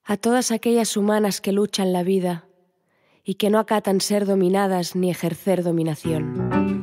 a todas aquellas humanas que luchan la vida y que no acatan ser dominadas ni ejercer dominación.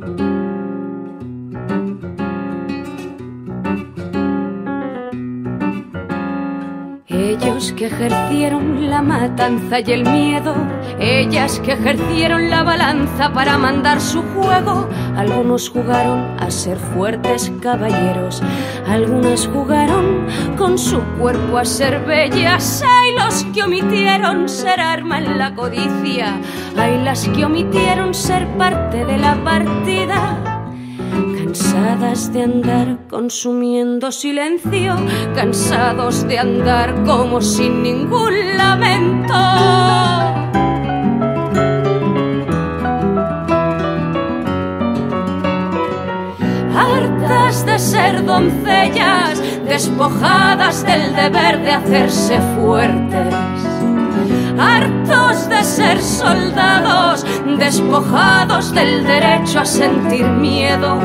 Ellos que ejercieron la matanza y el miedo, ellas que ejercieron la balanza para mandar su juego. Algunos jugaron a ser fuertes caballeros, algunas jugaron con su cuerpo a ser bellas. Hay los que omitieron ser arma en la codicia, hay las que omitieron ser parte de la partida. Cansadas de andar consumiendo silencio, cansados de andar como sin ningún lamento. Hartas de ser doncellas, despojadas del deber de hacerse fuertes. Hartos de ser soldados, despojados del derecho a sentir miedo.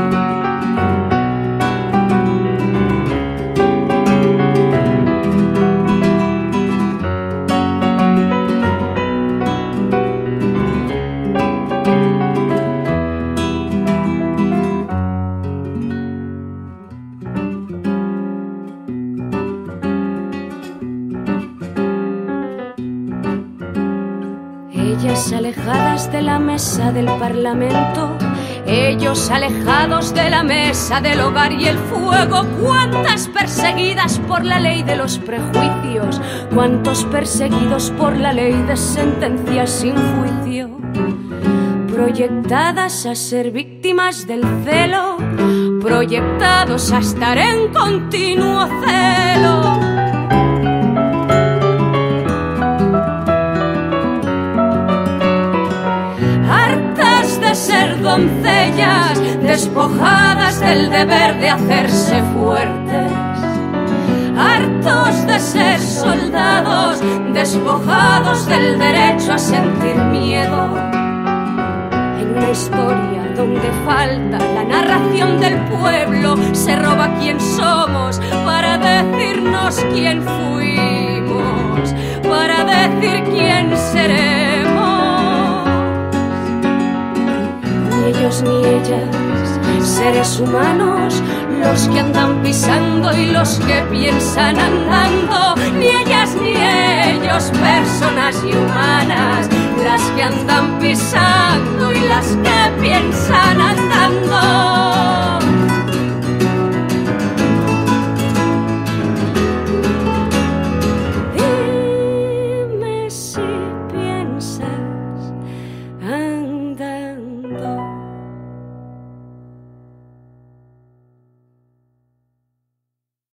Ellas alejadas de la mesa del Parlamento, ellos alejados de la mesa del hogar y el fuego. Cuántas perseguidas por la ley de los prejuicios, cuántos perseguidos por la ley de sentencias sin juicio. Proyectadas a ser víctimas del celo, proyectados a estar en continuo celo. Ser doncellas, despojadas del deber de hacerse fuertes. Hartos de ser soldados, despojados del derecho a sentir miedo. En una historia donde falta la narración del pueblo, se roba quién somos para decirnos quién fuimos, para decir quién seremos. Ni ellos ni ellas, seres humanos, los que andan pisando y los que piensan andando. Ni ellas ni ellos, personas y humanas, las que andan pisando y las que piensan andando.